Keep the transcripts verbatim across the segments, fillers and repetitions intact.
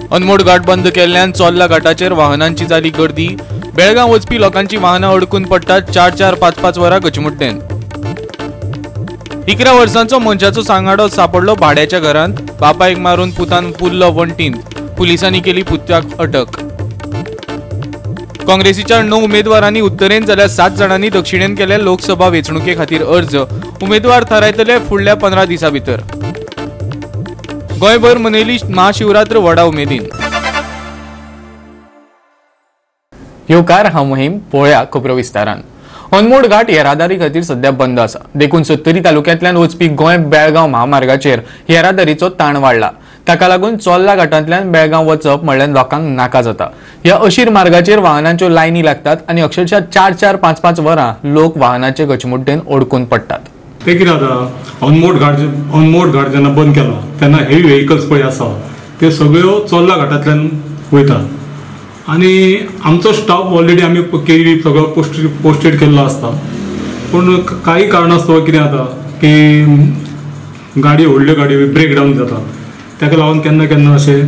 अनमोड घाट बंद केल्ल्यान चोर्ला घाटाचेर वाहनांची जाली गर्दी। बेळगांव वचपी लोकांची वाहनां अडकून पडटात चार चार पाच पाच वरां गचमुड्डेन। इकरा वर्सांचो मनशाचो सांगाडो सापडलो भाड्याच्या घरांत। बापायक मारून पुतान पुरलो वणटींत। पुलिसांनी केली पुत्याक अटक। काँग्रेसीच्या णव उमेदवारांनी उत्तरेन जाल्यार सात जणांनी दक्षिणेन केल्या लोकसभा वेंचणुके खातीर अर्ज। उमेदवार थारायतले फुडल्या पंदरा दिसां भितर। गोंयभर मनयली महाशिवरात्र व्हडा उमेदीन। येवकार हा मोहीम पळोवया खबरो विस्तारान। अनमोड घाट येरादारी खातीर सध्या बंद आसा। देखून सत्तरी तालुक्यांतल्यान वचपी गोंय बेळगांव महामार्गाचेर येरादारीचो ताण वाडला। ताका लागून चोर्ला घाटांतल्यान बेळगांव वचप म्हणल्यार लोकांक नाका जाता। ह्या अशीर मार्गाचेर वाहनांच्यो लायनी लागतात आनी अक्षरशः चार चार पाच पाच वरां लोक वाहनाचे गचमुड्डेन अडकून पडटात। ते कितें जाता अनमोड घाट अनमोड घाट जेन्ना बंद केला तेन्ना हेवी व्हेकल्स पळय आसा ते सगळ्यो चोर्ला घाटांतल्यान वयतात आनी आमचो स्टाफ ऑलरेडी आमी केवी सगळो पोस्ट पोस्टेड केल्लो आसता। पूण काही कारणास्तव कितें जाता की गाडी व्हडल्यो गाडयो ब्रेक डावन जातात। ताका लागून केन्ना केन्ना अशें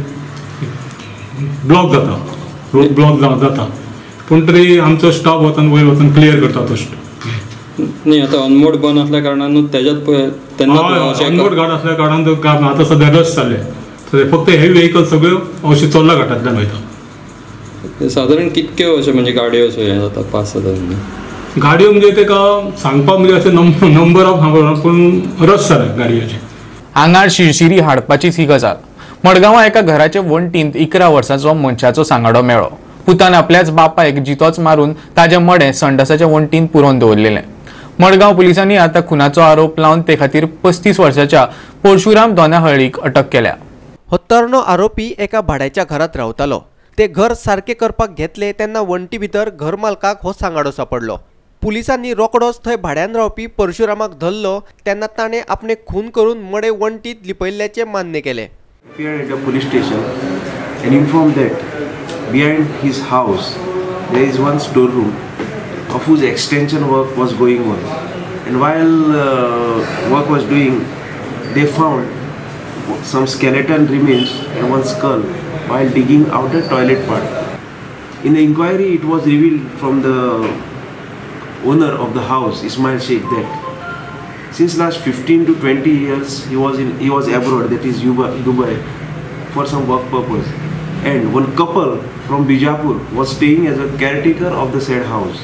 ब्लॉक जाता रोड ब्लॉक जाता। पूण तरी आमचो स्टाफ वचून वयर वचून क्लियर करता तो नाही। आता अनमोड बंद असल्या कारणान त्याच्यात अनमोड घाट असल्या कारणान आता सध्या रश चालले फक्त हेवी व्हेकल सगळ्यो अशें चोर्ला घाटांतल्यान वयता। साधारण कितक्यो अशें म्हणजे गाडयो अशें हें जाता पास जाता गाडयो म्हणजे तेका सांगपाक म्हणजे अशें नंबर ऑफ खबर पूण रश जाले गाडयांचे। आंगार शिरशिरी हाडपाचीच ही गजाल। मडगांवां एका घराचे वणटींत इकरा वर्सांचो मनशाचो सांगाडो मेळ्ळो। पुतान आपल्याच बापायक जितोच मारून ताजे मडे संडासाच्या वणटींत पुरोवन दवरलेलें। मडगांव पुलिसांनी आता खुनाचो आरोप लावन ते खातीर पस्तीस वर्साच्या परशुराम दोनाहळ्ळीक अटक केल्या। हो तरुण आरोपी एका भाड्याच्या घरात रावतालो। ते घर सारके करपाक घेतले तेन्ना वणटी भितर घर मालकाक हो सांगाडो सापडलो। पुलिसांनी रोकडोच थंय भाड्यान रावपी परशुरामाक धरलो तेन्ना ताणें आपणे खून करून मडे वणटीत लिपयल्ल्याचे मान्य केले। Appeared at a police station and informed that behind his house there is one storeroom of whose extension work was going on, and while uh, work was doing they found some skeleton remains and one skull while digging out the toilet part. In the inquiry it was revealed from the owner of the house, Ismail Sheikh, that since last fifteen to twenty years he was in he was abroad, that is Dubai, for some work purpose, and one couple from Bijapur was staying as a caretaker of the said house.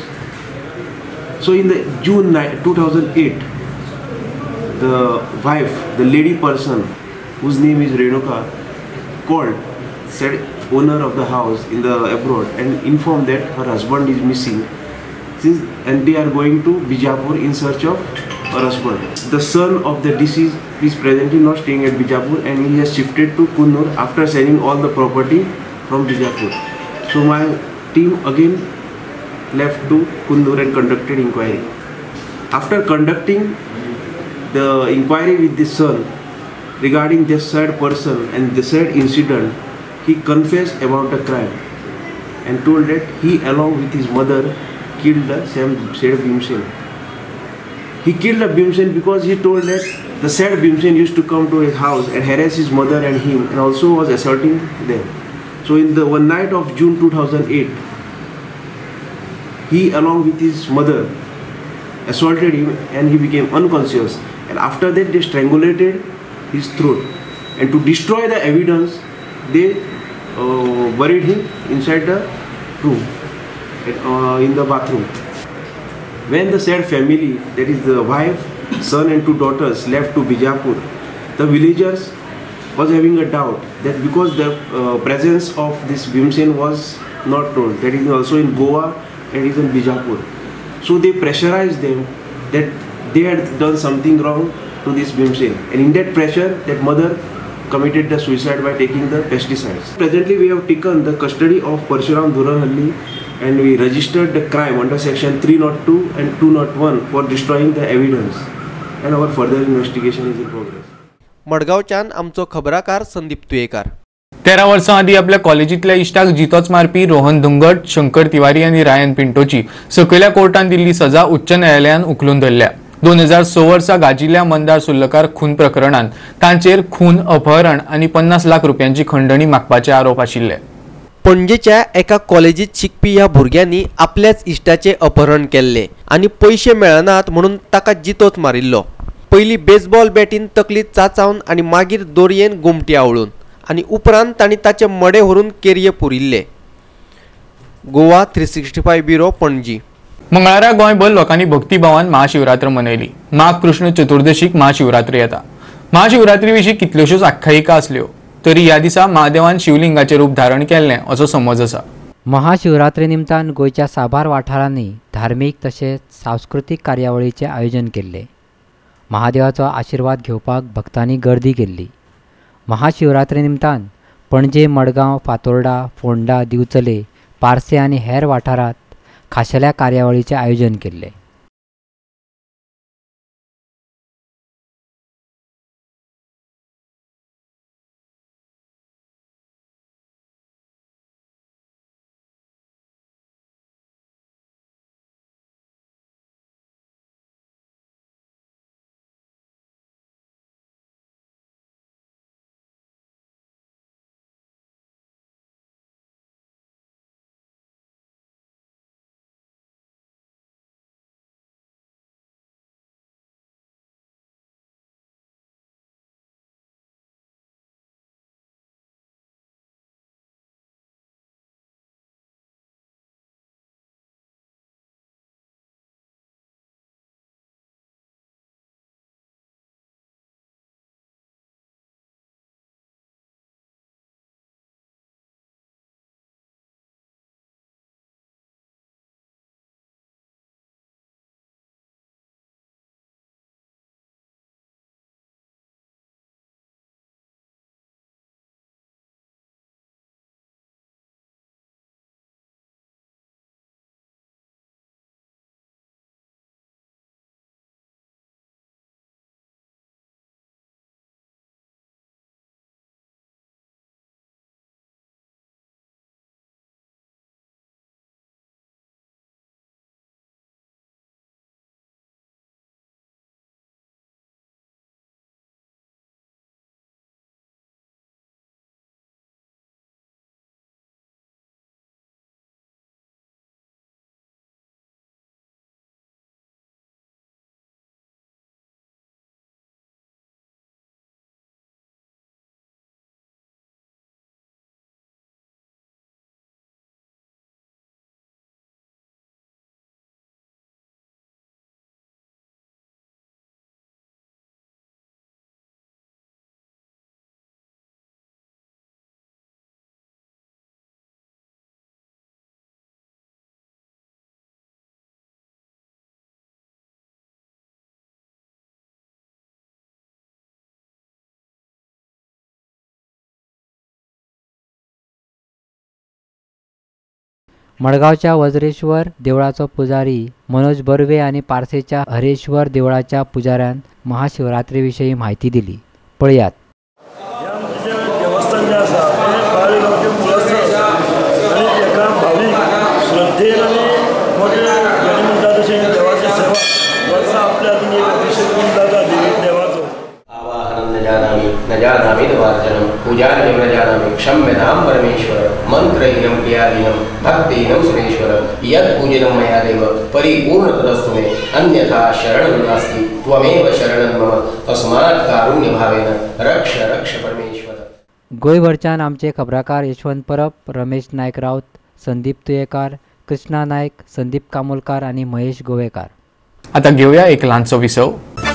So in the June two thousand eight, the wife, the lady person whose name is Renuka, called said owner of the house in the abroad and informed that her husband is missing, since and they are going to Bijapur in search of her husband. The son of the deceased is presently not staying at Bijapur and he has shifted to Kunnur after selling all the property from Bijapur. So my team again left to Kunnur and conducted inquiry. After conducting the inquiry with the son regarding this said person and the said incident, he confessed about the crime and told that he along with his mother killed the same said Bhimsen. He killed the Bhimsen because he told that the said Bhimsen used to come to his house and harass his mother and him, and also was assaulting them. So in the one night of June two thousand eight, he along with his mother assaulted him and he became unconscious, and after that they strangulated his throat, and to destroy the evidence they uh, buried him inside the room, uh, in the bathroom. When the said family, that is the wife, son and two daughters, left to Bijapur, the villagers was having a doubt that because the uh, presence of this Bhimsen was not told, that is also in Goa and is in Bijapur. So they pressurized them that they had done something wrong to this Bhimsen, and in that pressure that mother committed the suicide by taking the pesticides. Presently we have taken the custody of Parshuram Dhuranhalli and we registered the crime under section three oh two and two oh one for destroying the evidence, and our further investigation is in progress. मडगावच्यान आमचो खबराकार संदीप तुयेकार। तेरा वर्सां आदी आपल्या कॉलेजीतल्या stock जितोच मारपी रोहन धुंगट, शंकर तिवारी आनी रायन पिंटोची सकयल्या कोर्टान दिल्ली सजा उच्च न्यायालयान उखलून धरल्या। दोन हजार स वर्सा गाजिल्ल्या मंदार सुर्लकार खून प्रकरणात तांचेर खून, अपहरण आणि पन्नास लाख रुपयांची खंडणी मागपाचे आरोप आशिल्ले. पणजेच्या एका कॉलेजीत शिकपी ह्या भुरग्यांनी आपल्याच इश्टाचे अपहरण केल्ले आणि पैसे मेळनात म्हणून ताका जितोच मारिल्लो. पयलीं बेसबॉल बॅटीन तकलीत चाचावन आणि मागीर दोरयेन गुमटी आवळून आणि उपरांत तांणी ताचे मडे व्हरून केरये पुरिल्ले. Goa three sixty five bureau, Panaji. मंगळारा गोंयभर लोकांनी भक्तिभावान महाशिवरात्र मनयली. माघ कृष्ण चतुर्दशीक महाशिवरात्री येता. महाशिवरात्री विशीं कितल्योश्योच आख्यायिका आसल्यो तरी ह्या दिसा महादेवान शिवलिंगाचे रूप धारण केल्लें असो समज आसा. महाशिवरात्री निमतान गोंयच्या साबार वाठारांनी धार्मीक तशेंच सांस्कृतीक कार्यावळीचे आयोजन केल्ले. महादेवाचो आशिर्वाद घेवपाक भक्तांनी गर्दी केल्ली. महाशिवरात्री निमतान पणजे, मडगांव, फातोर्डा, फोंडा, दिवचले, पार्से आनी हेर वाठारांत खाशेल्या कार्यावळीचे आयोजन केल्ले. मडगावच्या वज्रेश्वर देवळाचो पुजारी मनोज बर्वे आणि पार्सेच्या हरेश्वर देवळाच्या पुजाऱ्यान महाशिवरात्री विषयी माहिती दिली. पळयात. देवस्थान जे आसा तें बाळगांवचें मूळस्थळ आनी एका भावीक श्रद्धेन आनी मोठे हांणी म्हणटा तशें देवाची सेवा वर्सा आपल्या हातीन एक अभिषेक करून जाता देवी देवाचो. आवाहनं न जानामि न जानामि द्वार्चनं पूजार्यं न जानामि क्षम्यतां परमेश्वर मंत्रहीनं क्रियाहीनं भक्तिहीनं सुरेश्वर यत्पूजनं मया देव परिपूर्ण तदस्तु मे अन्यथा शरणं नास्ति त्वमेव शरणं मम तस्मात् कारुण्यभावेन रक्ष रक्ष परमेश्वर. गोंयभरच्यान आमचे खबराकार यशवंत परब, रमेश नायक राऊत, संदीप तुयेकार, कृष्णा नायक, संदीप कामोलकार आणि महेश गोवेकार. आता घेऊया एक ल्हानसो विसव.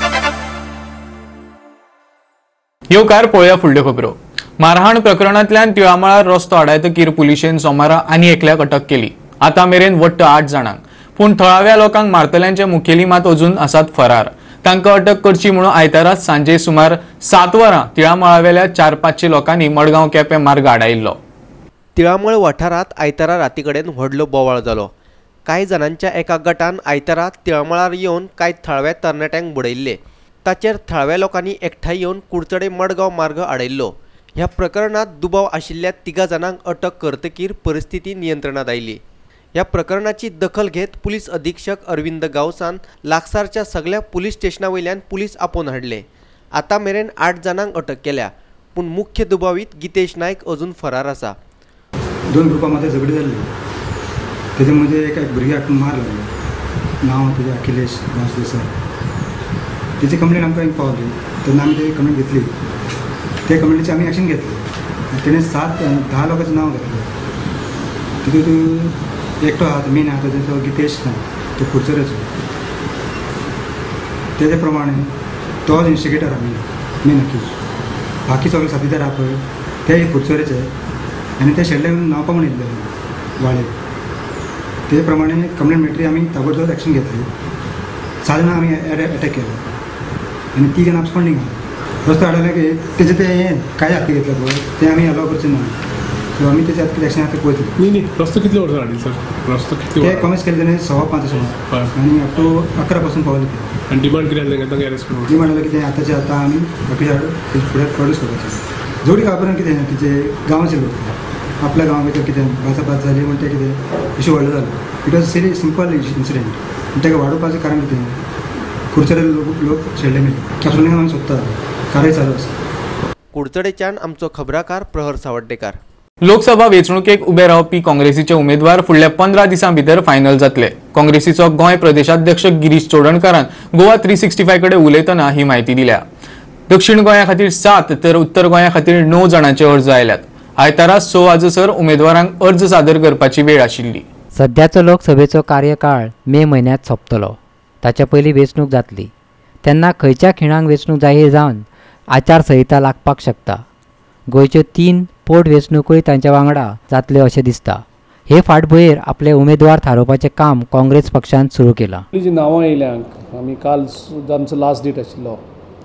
येवकार पळोवया फुडल्यो खबरो. मारहाण प्रकरणांतल्यान तिळामळार रस्तो आडायतकीर पुलिशेन सोमारा आनी एकल्याक अटक केली. आतां मेरेन वट्ट आठ जाणांक, पूण थळाव्या लोकांक मारतल्यांचे मुखेली मात अजून आसात फरार. तांकां अटक करची म्हणून आयतारा सांजे सुमार सात वरां तिळामळावेल्या चार पांचशे लोकांनी मडगांव केपें मार्ग आडायिल्लो. तिळामळ वाठारांत आयतारा राती कडेन व्हडलो बोवाळ जालो. कांय जाणांच्या एका गटान आयतारा तिळामळार येवन कांय थळाव्या तरणाट्यांक बुडयल्ले. ताचेर थळाव्या लोकांनी एकठांय येवन कुडचडे मडगांव मार्ग आडयल्लो. ह्या प्रकरणात दुबाव आशिल्ल्या तिगा जाणांक अटक करतकीर परिस्थिती नियंत्रणात आयली. या प्रकरणाची दखल घेत पोलीस अधीक्षक अरविंद गावसान लागसारच्या सगळ्या पोलीस स्टेशनावयल्यान पोलीस आपोवन हाडले. आता मेरेन आठ जणांक अटक केल्या, पूण मुख्य दुबावीत गितेश नायक अजून फरार आसा. दोन ग्रुपांमध्ये झगडी जाल्ली, त्याच्यामध्ये एका भुरग्याक मार लागलो. नाव त्याचे अखिलेश देसाई. त्याची कंप्लेंट आमकां पावली, तेन्ना आमी ती कंप्लेंट घेतली. त्या कंप्लेंटीची आमी ॲक्शन घेतली. त्याने सात दहा लोकांचं नाव घेतलं. तितून एकटो आहा मेन आहा तो गितेश नायक, तो कुडचड्याचो. तेजे प्रमाणे तोच इन्स्टिगेटर आमी मेन अक्यूज. बाकी सगळे साथीदार आहा पळय ते कुडचड्याचे आनी ते शेल्ले नाव पावून येयल्ले वाळे. ते प्रमाणे कंप्लेंट मेळटरी आमी ताबडतोब ॲक्शन घेतली. सात जाणां आमी अटॅक केलो आनी ती जाणां आब्सकॉन्डिंग आहा. रस्तो हाडले की तेजे ते हें काय हाती घेतले पळय ते आमी अलाव करचें ना. सो आमी तेजे कितें ॲक्शन आतां पळयतली. न्ही न्ही रस्तो कितले वर्सां हाडली सर? रस्तो कितले ते कॉमेस केले तेणे सवा पांच असो आनी अप टू अकरा पासून पावले ते. आनी डिमांड कितें आसलें तांकां अरेस्ट करून? डिमांड आसलें कितें आतांचे आतां आमी बाकी हाडून फुडें प्रोड्यूस करपाचें. जोडी गांवपर्यंत कितें तिचे गांवाचे लोक आपल्या गांवा भितर कितें भासाभास जाली म्हण तें कितें इशू व्हडलो जालो. It was very simple incident. ताका वाडोवपाचें कारण कितें कुडचडे लोक लोक शेल्ले मेले. तातूंतल्यान आमी सोदता कारवाय चालू आसा. कुडचडेच्यान आमचो खबराकार प्रहर सावड्डेकार. लोकसभा वेंचणुकेक उबे रावपी काँग्रेसीचे उमेदवार फुडल्या पंदरा दिसां भितर फायनल जातले. काँग्रेसीचो गोंय प्रदेशाध्यक्ष गिरीश चोडणकारान गोवा थ्री सिक्स्टी फाय कडेन उलयतना ही म्हायती दिल्या. दक्षिण गोंया खातीर सात तर उत्तर गोंया खातीर णव जाणांचे अर्ज आयल्यात. आयतारा स वाजसर उमेदवारांक अर्ज सादर करपाची वेळ आशिल्ली. सध्याचो लोकसभेचो कार्यकाळ मे म्हयन्यांत सोंपतलो. ताच्या पयलीं वेंचणूक जातली. तेन्ना खंयच्या खिणाक वेंचणूक जाहीर जावन आचारसंहिता लागपाक शकता. गोंयच्यो तीन पोट वेंचणुकोय तांच्या वांगडा जातल्यो अशें दिसता. हे फाटभुंयेर आपले उमेदवार थारोवपाचें काम काँग्रेस पक्षान सुरू केलां. जी नांवां येयल्यांक आमी काल सुद्दां आमचो लास्ट डेट आशिल्लो.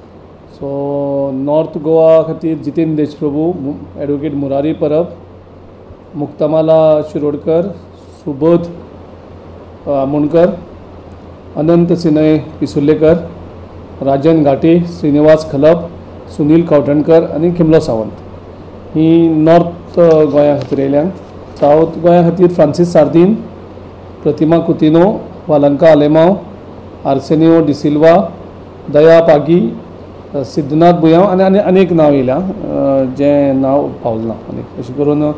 सो नॉर्थ गोवा खातीर जितेंद्र देशप्रभू, एडवोकेट मुरारी परब, मुक्तामाला शिरोडकर, सुबोध आमोणकर, अनंत सिनय पिसुर्लेकर, राजन घाटे, श्रीनिवास खलप, सुनील कवठणकर आनी किमलो सावंत ही नॉर्थ गोंया खातीर येयल्यांक. सावथ गोंया खातीर फ्रांसीस सार्दीन, प्रतिमा कुतिनो, वालंका आलेमांव, आर्सेनियो डिसिल्वा, दया पागी, सिद्धनाथ बुयांव आनी आनी अनेक नांव येयल्या जें नांव पावलें ना. आनीक अशें करून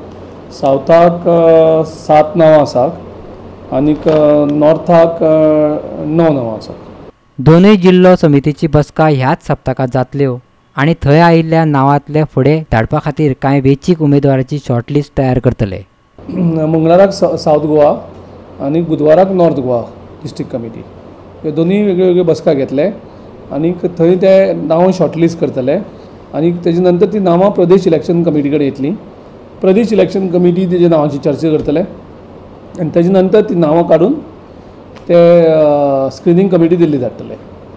सावथाक सात नांवां आसात आनीक नॉर्थाक णव नांवां आसात. दोनूय जिल्लो समितीची बसका ह्याच सप्तकात जातल्यो आनी थंय आयिल्ल्या नांवांतले फुडें धाडपा खातीर कांय वेंचीक उमेदवाराची शॉर्टलिस्ट तयार करतले. मंगळाराक सावथ गोवा आनी बुधवाराक नॉर्थ गोवा डिस्ट्रिक्ट कमिटी हे दोनूय वेगळे वेगळे बसका घेतले आनीक थंय ते नांव शॉर्टलिस्ट करतले. आनी तेजे नंतर ती नांवां प्रदेश इलेक्शन कमिटी कडेन येतलीं. प्रदेश इलेक्शन कमिटी तेजे नांवांची चर्चा करतले आनी तेजे नंतर ती नांवां काडून ते स्क्रिनींग कमिटी दिल्ली धाडटले.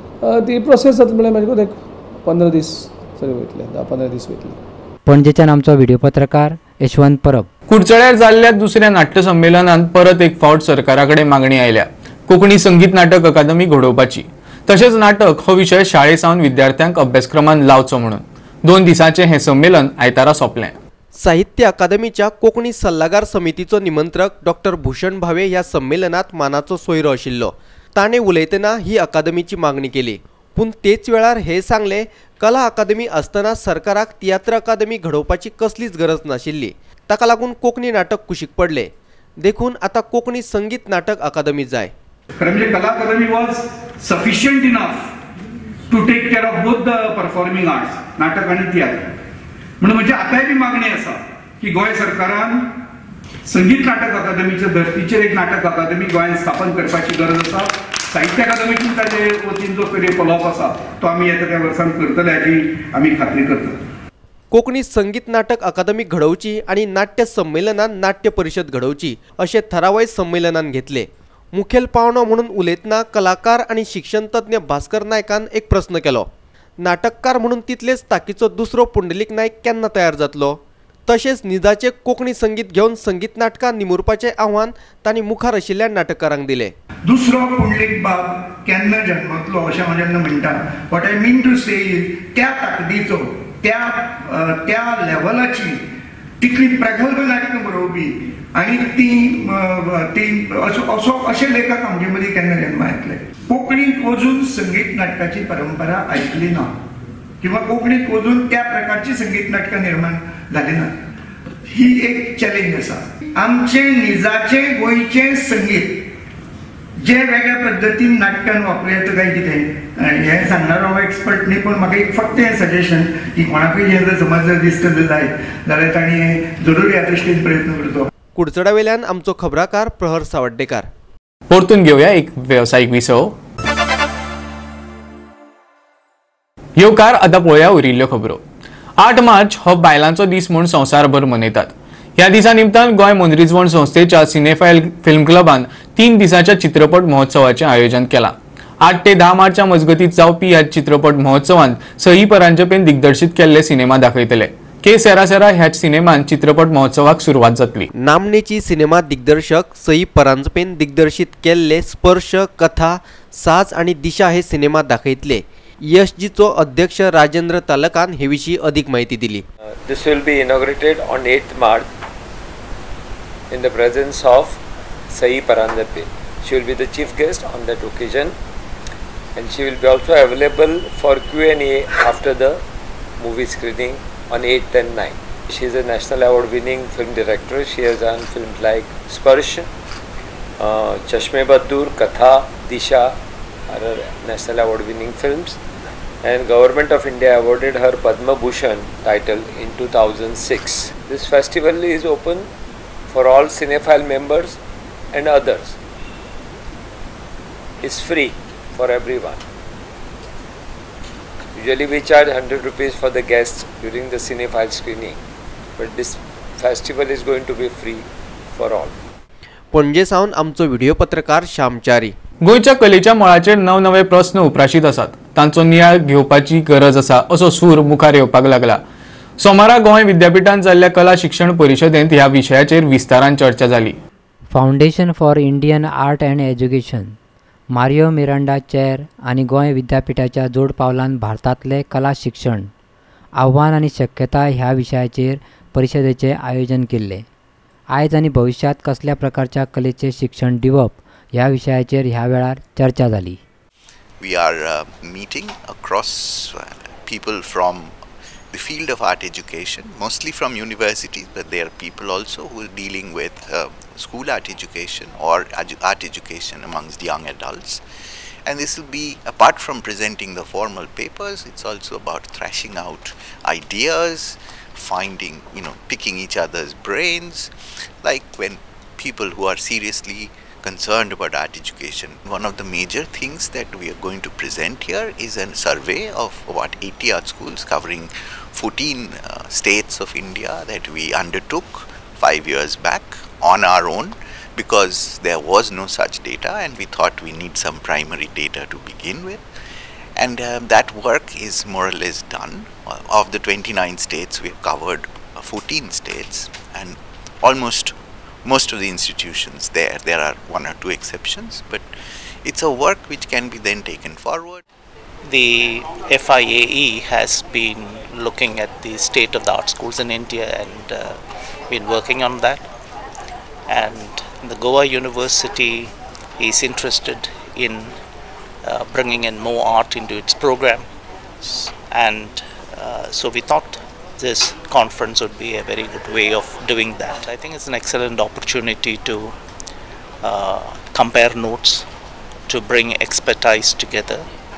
ती प्रोसेस जातली म्हळ्यार म्हाजे एक पंदरा दीस तरी वयतले, धा पंदरा दीस वयतले. पणजेच्यान आमचो व्हिडिओ पत्रकार यशवंत परब. कुडचड्यार जाल्ल्या दुसऱ्या नाट्य संमेलनात परत एक फावट सरकारा कडेन मागणी आयल्या. कोंकणी संगीत नाटक अकादमी घडोवपाची. तशेंच नाटक हो विशय शाळेसावन विद्यार्थ्यांक अभ्यासक्रमान लावचो म्हणून. दोन दिसांचें हें संमेलन आयतारा सोंपलें. साहित्य अकादमीच्या कोंकणी सल्लागार समितीचो निमंत्रक डॉक्टर भूषण भावे ह्या संमेलनात मानाचो सोयरो आशिल्लो. ताणें उलयतना ही अकादमीची मागणी केली. पूण तेच वेळार हे सांगले कला अकादमी आसतना सरकाराक तियात्र अकादमी घडोवपाची कसलीच गरज नाशिल्ली. ताका लागून कोंकणी नाटक कुशीक पडले. देखून आतां कोंकणी संगीत नाटक अकादमी जाय. म्हणजे Kala academy was sufficient enough to take care of both the performing arts नाटक आणि तियात्र. म्हणून म्हणजे आतांय बी मागणी आसा की गोंय सरकारान संगीत नाटक अकादमीच्या धर्तीचेर एक नाटक अकादमी गोंयांत स्थापन करपाची गरज आसा. साहित्य अकादमीची ताजे वतीन जो पयली फॉलोअप आसा तो आमी येता त्या वर्सान करतले हाची आमी खात्री करतात. कोंकणी संगीत नाटक अकादमी घडोवची आणि नाट्य संमेलनान नाट्य परिशद घडोवची अशें थारावय संमेलनान घेतले. मुखेल पावणो म्हणून उलयतना कलाकार आणि शिक्षण तज्ञ भास्कर नायकान एक प्रश्न केलो. नाटककार म्हणून तितलेच ताकीचो दुसरो पुंडलीक नायक केन्ना तयार जातलो? तशेंच निजाचे कोंकणी संगीत घेवन संगीत नाटकां निमुरपाचें आव्हान तांणी मुखार आशिल्ल्या नाटककारांक दिलें. दुसरो पुंडलीक बाब केन्ना जन्मतलो अशें हांव जेन्ना म्हणटा what I mean to say is त्या ताकदीचो त्या त्या लेवलाची तितली प्रगल्भ नाटकां बरोवपी आणि ती ती असो असो असे लेखक आमचे मध्ये केन्ना जन्मा येतले. कोंकणीत वचून संगीत नाटकाची परंपरा आयकली ना किंवा कोंकणीत वचून त्या प्रकारची संगीत नाटकां निर्माण जाली ना. ही एक चॅलेंज आसा. आमचे निजाचे गोंयचे संगीत जे वेगळ्या पद्धतीन नाटकान वापरूं येता काय कितें हें सांगणारो हांव एक्सपर्ट न्ही, पण म्हाका एक फक्त हें सजेशन की कोणाकूय हें जर समज जर दिसता जाय जाल्यार तांणी हें जरूर ह्या दृश्टीन प्रयत्न करचो. कुडचडा वेल्यान आमचो खबराकार प्रहर सावड्डेकार. परतून घेवया एक वेवसायीक विसव. ह्यो कार आतां पळोवया उरिल्ल्यो खबरो. आठ मार्च हो बायलांचो दीस म्हूण संवसारभर मनयतात. ह्या दिसा निमतान गोंय मनरिजवण संस्थेच्या सिनेफायल फिल्म क्लबान तीन दिसांच्या चित्रपट महोत्सवाचें आयोजन केलां. आठ ते धा मार्चा मजगतीं जावपी ह्या चित्रपट महोत्सवांत सई परांजपेन दिग्दर्शीत केल्ले सिनेमा दाखयतले. के सेरा सेरा ह्या सिनेमान चित्रपट महोत्सवाक सुरवात जातली. नामनेची सिनेमा दिग्दर्शक सई परांजपेन दिग्दर्शीत केल्ले स्पर्श, कथा, साज आणि दिशा हे सिनेमा दाखयतले. यशजीचो अध्यक्ष राजेंद्र तालकान हे विशीं अधिक माहिती दिली. This will be inaugurated on eighth March in the presence of Sai Paranjape. She will be the chief guest on that occasion, and she will be also available for Q and A after the movie screening on eighth and ninth. She is a national award winning film director. She has done films like Sparsh, uh, Chashme Baddur, Katha, Disha are national award winning films, and Government of India awarded her Padma Bhushan title in two thousand six. This festival is open for all cinephile members and others. It's free for everyone. Usually we charge one hundred rupees for the guests during the cinephile screening, but this festival is going to be free for all. पणजे सावन आमचो video पत्रकार श्यामचारी. गोंयच्या कलेच्या मळाचेर नवनवे प्रस्न उप्राशीत आसात. तांचो नियाळ घेवपाची गरज आसा असो सूर मुखार येवपाक लागला. सोमारा गोंय विद्यापीठांत जाल्ल्या कला शिक्षण परिशदेंत ह्या विशयाचेर विस्तारान चर्चा जाली. Foundation for Indian art and education, Mario Miranda चेर आनी गोंय विद्यापीठाच्या जोड पावलान भारतांतले कला शिक्षण आव्हान आनी शक्यताय ह्या विशयाचेर परिशदेचें आयोजन केल्लें. आयज आनी भविष्यात कसल्या प्रकारच्या कलेचें शिक्षण दिवप ह्या विशयाचेर ह्या वेळार चर्चा जाली. We are uh, meeting across uh, people from the field of art education, mostly from universities, but there are people also who are dealing with uh, school art education or art education amongst young adults. And this will be, apart from presenting the formal papers, it's also about thrashing out ideas, finding, you know, picking each other's brains, like when people who are seriously concerned about art education. One of the major things that we are going to present here is a survey of about eighty art schools covering fourteen uh, states of India that we undertook five years back on our own because there was no such data, and we thought we need some primary data to begin with. And uh, that work is more or less done. Of the twenty-nine states, we have covered fourteen states, and almost most of the institutions there. There are one or two exceptions, but it's a work which can be then taken forward. The F I A E has been looking at the state of the art schools in India and uh, been working on that. And the Goa University is interested in uh, bringing in more art into its program. And uh, so we thought this conference would be a very good way of doing that. I think it's an excellent opportunity to uh, compare notes, to bring expertise together,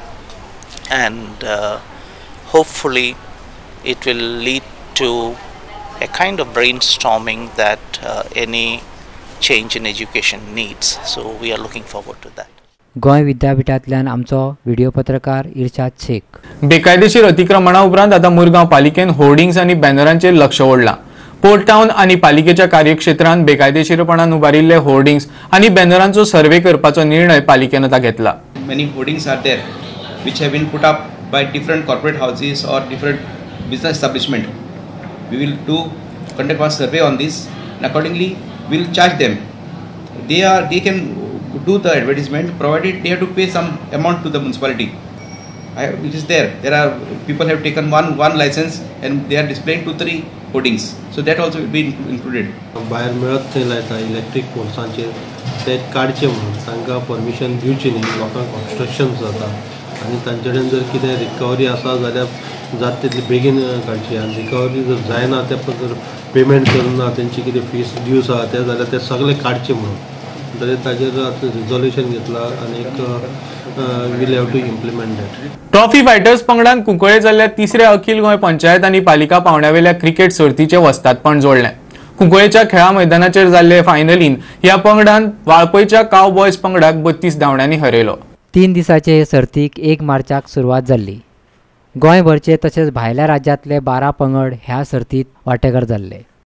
and uh, hopefully it will lead to a kind of brainstorming that uh, any change in education needs. So we are looking forward to that. Goa विद्यापीठांतल्यान आमचो video पत्रकार इर्शाद शेख. बेकायदेशीर अतिक्रमणा उपरांत आता मुरगांव पालिकेन hoardings आनी बॅनरांचेर लक्ष ओडलां. Port town आनी पालिकेच्या कार्यक्षेत्रांत बेकायदेशीरपणान उबारिल्ले होर्डिंग्स आनी बॅनरांचो सर्वे करपाचो निर्णय पालिकेन आता घेतला. Many hoardings are there which have been put up by different corporate houses or different business establishment. We will do conduct a survey on this, and accordingly we will charge them. They are they can do the advertisement provided they have to pay some amount to the municipality. I, it is there. There are people have taken one one license and they are displaying two three hoardings. So that also will be included. भायर मेळत थंय लायता electric पोल्सांचेर ते काडचे म्हणून तांकां permission दिवची न्ही. लोकांक ऑब्स्ट्रक्शन जाता आनी तांचे कडेन जर कितें रिकवरी आसा जाल्यार जाता तितली बेगीन काडची. आनी रिकवरी जर जायना ते जर पेमेंट करना तेंची कितें फीस ड्यूज आहा ते जाल्यार ते सगळे काडचे म्हणून. तरी ताजेर आतां रिजोल्युशन घेतला आनी will have to implement that. Trophy fighters पंगडान कुंकळे जाल्ल्या तिसऱ्या अखिल गोंय पंचायत आनी पालिका पावंड्यावेल्या क्रिकेट सर्तीचें वस्तादपण जोडलें. कुंकळेच्या खेळा मैदानाचेर जाल्ले फायनलीन ह्या पंगडान वाळपयच्या काव बॉयज पंगडाक बत्तीस धांवड्यांनी हरयलो. तीन दिसाचे हे सर्तीक एक मार्चाक सुरवात जाल्ली. गोंयभरचे तशेंच भायल्या राज्यांतले बारा पंगड ह्या सर्तीत वांटेकार जाल्ले.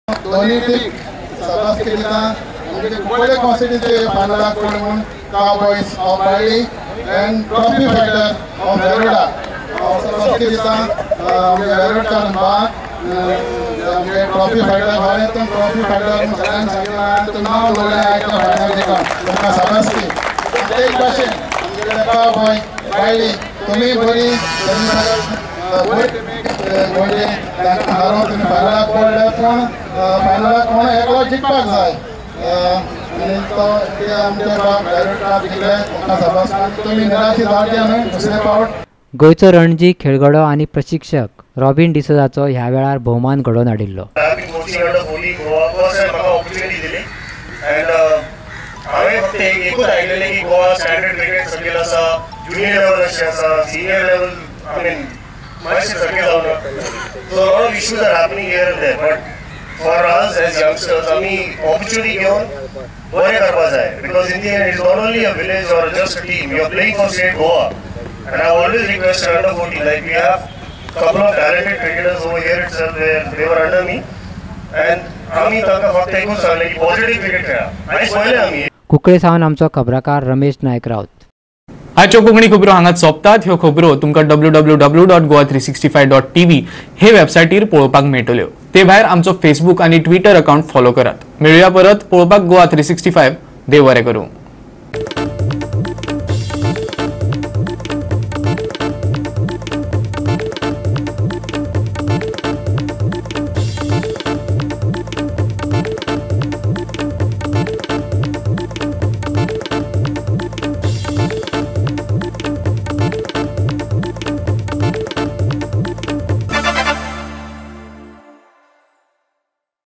Konkani constituency Panala Kolmun Cowboys of Bali and Trophy Fighter of Veroda. Sanskritita Veroda Namba Trophy Fighter Bharatun Trophy Fighter Saran Sagla Tuna Lola Aita Bhanadika Tuna Sabasti. Take question. Cowboy Bali Tumi Bori Good Good Haro Tumi Panala Kolda Phone Panala Kona Eklo Jikpak Zai. गोंयचो रणजी खेळगडो आनी प्रशिक्षक robin डिसोजाचो ह्या वेळार भोवमान घडोवन हाडिल्लो. हांवें फक्त एकूच आयकलेलें की गोवा स्टँडर्ड क्रिकेट सर्कील आसा, ज्युनियर लेवल अशें आसा, सिनियर लेवल आय मीन मातशें सर्कील जावना. So lot of issues are happening here and there. But for us as youngsters, आमी opportunity घेवन बरें करपा जाय. Because in the end, it's not only a village or just a team. You are playing for state Goa, and I always requested under fourteen. Like we have couple of talented cricketers over here itself. Where they were under me, and आमी तांकां फक्त एकूच सांगलें की positive cricket खेळा. आनी पळयलें आमी. कुंकळे सावन आमचो खबराकार रमेश नायक रावत. आजच्यो कोंकणी खबरो हांगाच सोंपतात. ह्यो खबरो तुमकां W W W dot Goa three sixty five dot TV हे वेबसायटीर पळोवपाक मेळटल्यो. ते भायर आमचो फेसबूक आनी ट्विटर अकाउंट फॉलो करात. मेळुया परत. पळोवपाक गोवा थ्री सिक्स्टी फाय. देव बरें करूं.